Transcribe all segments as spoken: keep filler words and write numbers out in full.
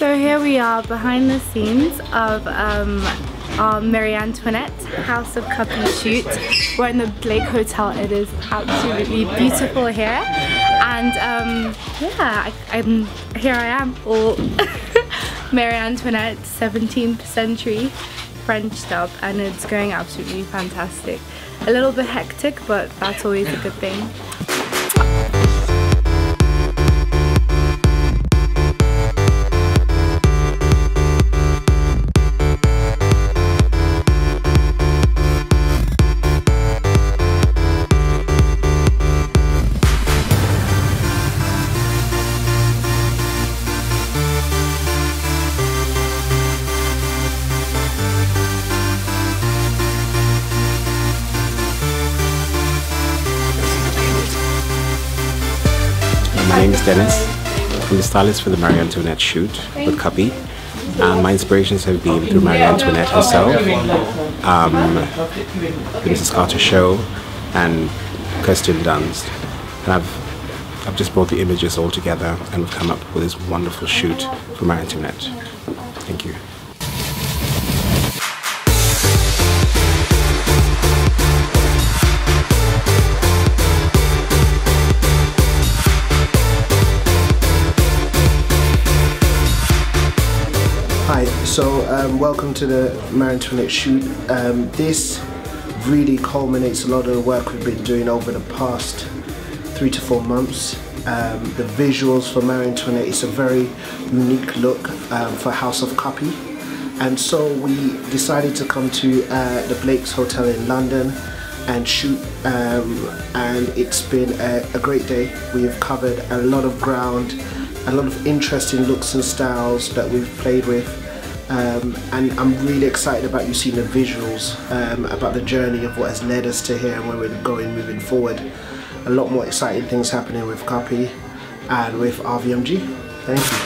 So here we are behind the scenes of um, our Marie Antoinette House of Cuppy shoot. We're in the Blake Hotel. It is absolutely beautiful here, and um, yeah, I, I'm here. I am all Marie Antoinette seventeenth century French dub, and it's going absolutely fantastic. A little bit hectic, but that's always a good thing. My name is Dennis. I'm the stylist for the Marie Antoinette shoot with Cuppy. And my inspirations have been through Marie Antoinette herself, um, the Missus Carter show, and Kirsten Dunst. And I've, I've just brought the images all together and we've come up with this wonderful shoot for Marie Antoinette. Thank you. Hi, so um, welcome to the Marie Antoinette shoot. Um, this really culminates a lot of the work we've been doing over the past three to four months. Um, the visuals for Marie Antoinette is a very unique look um, for House of Cuppy, and so we decided to come to uh, the Blake's Hotel in London and shoot, um, and it's been a, a great day. We have covered a lot of ground, a lot of interesting looks and styles that we've played with, um, and I'm really excited about you seeing the visuals, um, about the journey of what has led us to here and where we're going moving forward. A lot more exciting things happening with Cuppy and with R V M G. Thank you.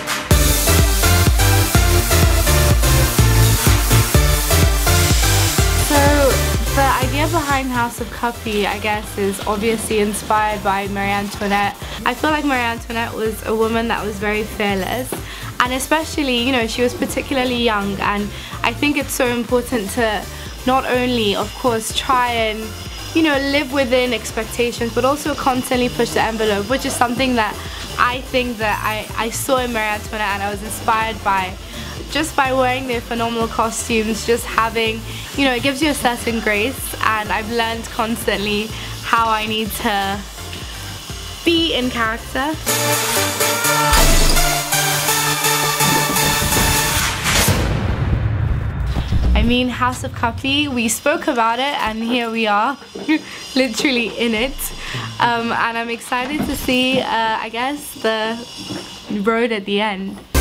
The idea behind House of Cuppy, I guess, is obviously inspired by Marie Antoinette. I feel like Marie Antoinette was a woman that was very fearless, and especially, you know, she was particularly young, and I think it's so important to not only, of course, try and, you know, live within expectations, but also constantly push the envelope, which is something that I think that I, I saw in Marie Antoinette and I was inspired by. Just by wearing their phenomenal costumes, just having, you know, it gives you a certain grace, and I've learned constantly how I need to be in character. I mean, House of Cuppy, we spoke about it and here we are, literally in it. Um, and I'm excited to see, uh, I guess, the road at the end.